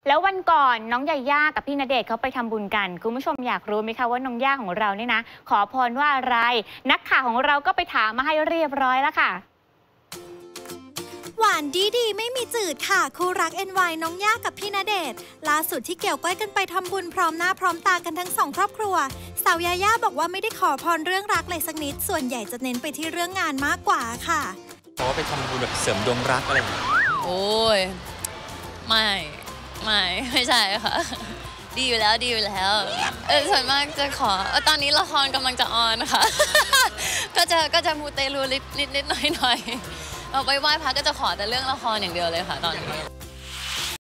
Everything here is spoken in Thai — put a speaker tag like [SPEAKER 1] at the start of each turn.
[SPEAKER 1] แล้ววันก่อนน้องยาย่ากับพี่ณเดชน์เขาไปทำบุญกันคุณผู้ชมอยากรู้ไหมคะว่าน้องย่าของเราเนี่ยนะขอพรว่าอะไรนักข่าวของเราก็ไปถามมาให้เรียบร้อยแล้วค่ะ
[SPEAKER 2] หวานดีไม่มีจืดค่ะคู่รัก NY น้องย่ากับพี่ณเดชน์ล่าสุดที่เกี่ยวก้อยกันไปทำบุญพร้อมหน้าพร้อมตากันทั้งสองครอบครัวสาวยาย่าบอกว่าไม่ได้ขอพรเรื่องรักเลยสักนิดส่วนใหญ่จะเน้นไปที่เรื่องงานมากกว่าค่ะ
[SPEAKER 3] เพราะว่าไปทำบุญแบบเสริมดวงรักอะไรอย่างเงี้ย
[SPEAKER 4] โอ้ยไม่ใช่ค่ะดีอยู่แล้วส่วนมากจะขอตอนนี้ละครกำลังจะออนค่ะ ก็จะมูเตลูนิดหน่อยเอาไปไหว้พระก็จะขอแต่เรื่องละครอย่างเดียวเลยค่ะตอนนี้